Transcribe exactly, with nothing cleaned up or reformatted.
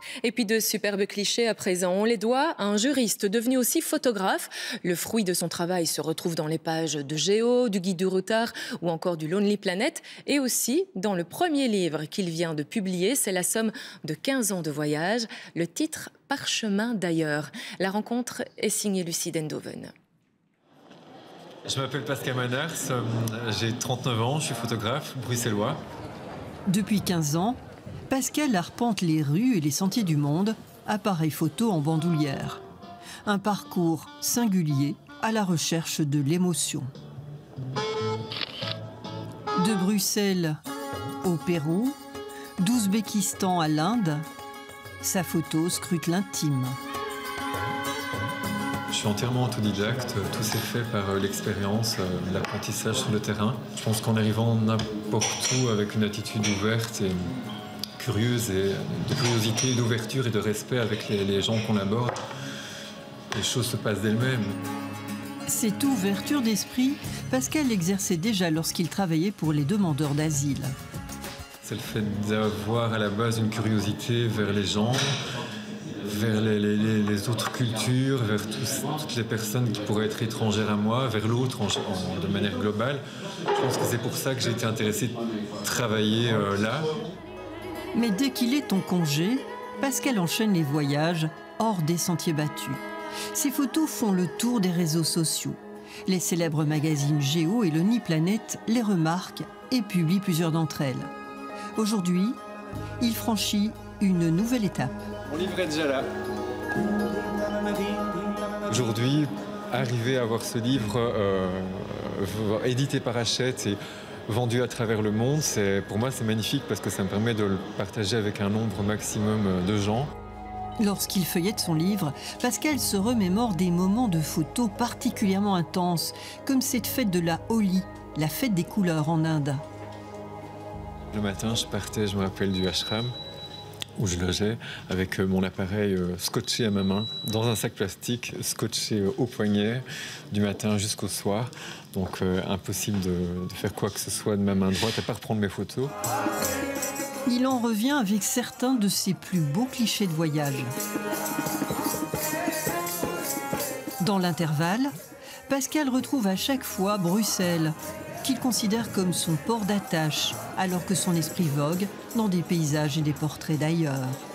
Et puis de superbes clichés à présent, on les doit à un juriste devenu aussi photographe. Le fruit de son travail se retrouve dans les pages de Géo, du Guide du Routard ou encore du Lonely Planet, et aussi dans le premier livre qu'il vient de publier. C'est la somme de quinze ans de voyage. Le titre Parchemin d'ailleurs. La rencontre est signée Lucie Dendoven. Je m'appelle Pascal Manners, j'ai trente-neuf ans, je suis photographe bruxellois. Depuis quinze ans, Pascal arpente les rues et les sentiers du monde, appareil photo en bandoulière. Un parcours singulier à la recherche de l'émotion. De Bruxelles au Pérou, d'Ouzbékistan à l'Inde, sa photo scrute l'intime. Je suis entièrement autodidacte, tout s'est fait par l'expérience, l'apprentissage sur le terrain. Je pense qu'en arrivant n'importe où avec une attitude ouverte et curieuse, et de curiosité, d'ouverture et de respect avec les, les gens qu'on aborde, les choses se passent d'elles-mêmes. Cette ouverture d'esprit, Pascal l'exerçait déjà lorsqu'il travaillait pour les demandeurs d'asile. C'est le fait d'avoir à la base une curiosité vers les gens, vers les, les, les autres cultures, vers tous, toutes les personnes qui pourraient être étrangères à moi, vers l'autre en, en, de manière globale. Je pense que c'est pour ça que j'ai été intéressé de travailler euh, là. Mais dès qu'il est en congé, Pascal enchaîne les voyages hors des sentiers battus. Ses photos font le tour des réseaux sociaux. Les célèbres magazines Géo et Lonely Planet les remarquent et publient plusieurs d'entre elles. Aujourd'hui, il franchit une nouvelle étape. Mon livre est déjà là. Aujourd'hui, arriver à avoir ce livre euh, édité par Hachette et vendu à travers le monde, pour moi c'est magnifique parce que ça me permet de le partager avec un nombre maximum de gens. Lorsqu'il feuillette son livre, Pascal se remémore des moments de photos particulièrement intenses, comme cette fête de la Holi, la fête des couleurs en Inde. Le matin, je partais, je me rappelle, du ashram, où je logeais, avec mon appareil scotché à ma main, dans un sac plastique, scotché au poignet, du matin jusqu'au soir. Donc euh, impossible de, de faire quoi que ce soit de ma main droite, à part prendre mes photos. Il en revient avec certains de ses plus beaux clichés de voyage. Dans l'intervalle, Pascal retrouve à chaque fois Bruxelles, qu'il considère comme son port d'attache, alors que son esprit vogue dans des paysages et des portraits d'ailleurs.